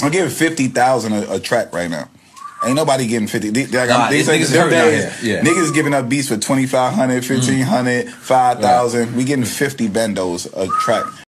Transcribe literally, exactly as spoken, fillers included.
I'm giving fifty thousand a, a track right now. Ain't nobody getting fifty. Like, nah, these niggas, them days, yeah. niggas giving up beats for twenty five hundred, fifteen hundred, five thousand. We getting fifty bendos a track.